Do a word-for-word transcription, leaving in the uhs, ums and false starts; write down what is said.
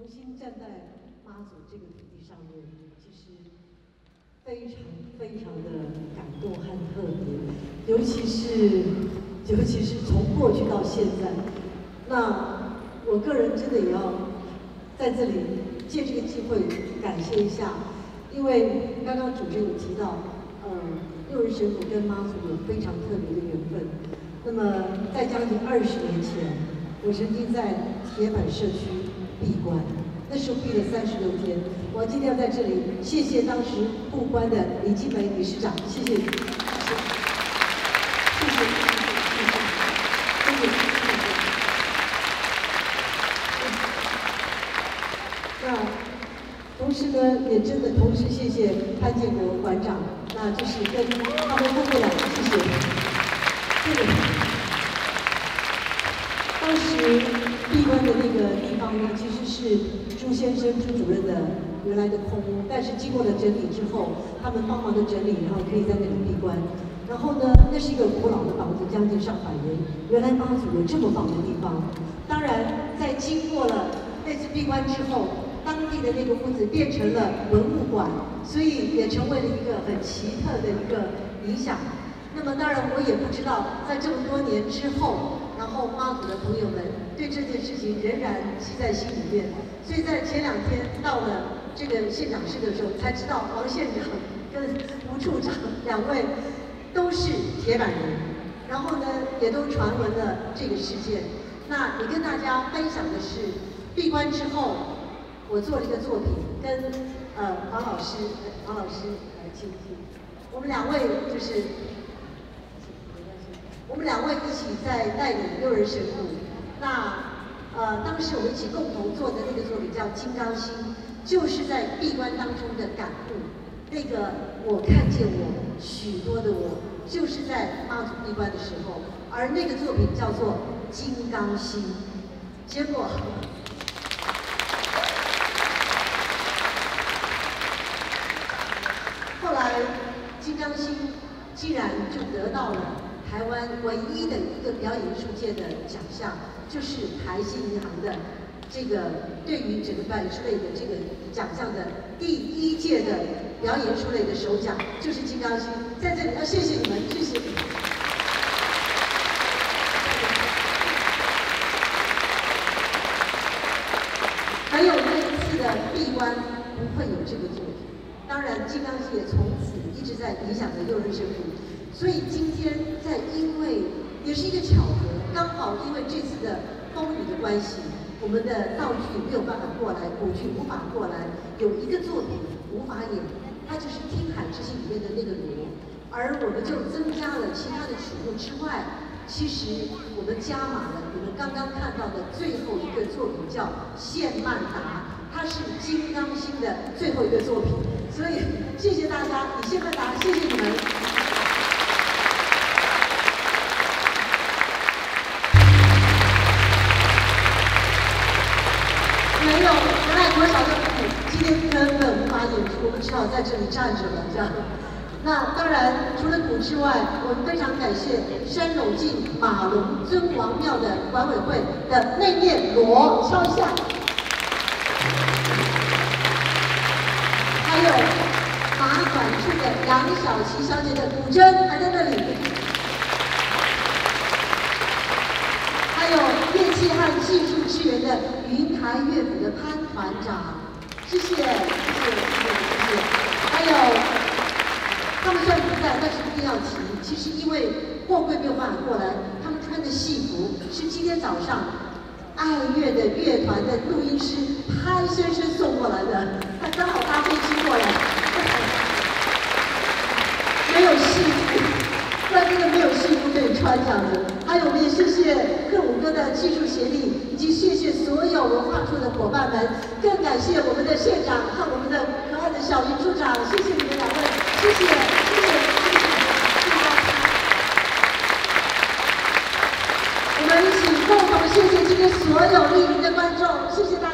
重新站在妈祖这个土地上面，其实非常非常的感动和特别，尤其是尤其是从过去到现在，那我个人真的也要在这里借这个机会感谢一下，因为刚刚主持人有提到，呃，六人神父跟妈祖有非常特别的缘分。那么在将近二十年前，我曾经在铁板社区闭关，那时候闭了三十六天。我今天要在这里谢谢当时布关的李金梅理事长，谢谢，谢谢，谢谢，谢谢，谢谢。那同时呢，也真的同时谢谢潘建国馆长，那就是跟他们夫妇俩，谢谢。这个当时闭关的那个地方呢，其实是朱先生朱主任的原来的空屋，但是经过了整理之后，他们帮忙的整理，然后可以在那里闭关。然后呢，那是一个古老的房子，将近上百年。原来妈祖有这么棒的地方。当然，在经过了那次闭关之后，当地的那个屋子变成了文物馆，所以也成为了一个很奇特的一个影响。那么当然，我也不知道，在这么多年之后，然后妈祖的朋友们对这件事情仍然记在心里面。所以在前两天到了这个县长室的时候，才知道王县长跟吴处长两位都是铁板人，然后呢也都传闻了这个事件。那也跟大家分享的是，闭关之后，我做了一个作品，跟呃王老师，王老师来请请，我们两位就是。我们两位一起在带领六人神父，那呃当时我们一起共同做的那个作品叫《金刚心》，就是在闭关当中的感悟。那个我看见我许多的我，就是在妈祖闭关的时候，而那个作品叫做《金刚心》。结果，后来《金刚心》竟然就得到了台湾唯一的一个表演艺术界的奖项，就是台新银行的这个对于整个表演艺术类的这个奖项的第一届的表演艺术类的首奖，就是金刚心。在这里要谢谢你们，谢谢。还有那一次的闭关不会有这个作品，当然金刚心也从此一直在影响着六人神父。所以今天在因为也是一个巧合，刚好因为这次的风雨的关系，我们的道具没有办法过来，舞剧无法过来，有一个作品无法演，它就是《听海之心》里面的那个锣，而我们就增加了其他的曲目之外，其实我们加码了你们刚刚看到的最后一个作品叫《谢曼达》，它是《金刚心》的最后一个作品，所以谢谢大家，李谢曼达，谢谢你们。没有，原来国小的父母今天根本无法演出，我们只好在这里站着了，这样。那当然，除了鼓之外，我们非常感谢山鞆境马龙尊王庙的管委会的那面锣，敲一下。还有马管处的杨小琪小姐的古筝还在那里。还有乐器和技术支援的云台乐府的潘团长，谢谢，谢谢，谢谢，谢谢。还有，他们虽然不在，但是一定要提。其实因为货柜没有办法过来，他们穿的戏服是今天早上爱乐的乐团的录音师潘先生送过来的，他刚好搭飞机过来，没有戏服。不然真的没有戏服可以穿这样子。还有，我们也谢谢克武哥的技术协力，以及谢谢所有文化处的伙伴们，更感谢我们的县长和我们的可爱的小云处长，谢谢你们两位，谢谢，谢谢，谢谢，谢谢大家。我们一起共同谢谢今天所有莅临的观众，谢谢大家。